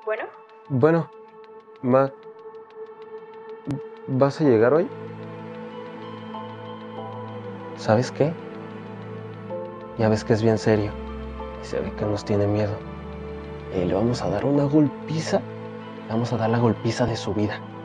Bueno, Bueno, Ma, ¿vas a llegar hoy? ¿Sabes qué? Ya ves que es bien serio y se ve que nos tiene miedo. Le vamos a dar una golpiza, le vamos a dar la golpiza de su vida.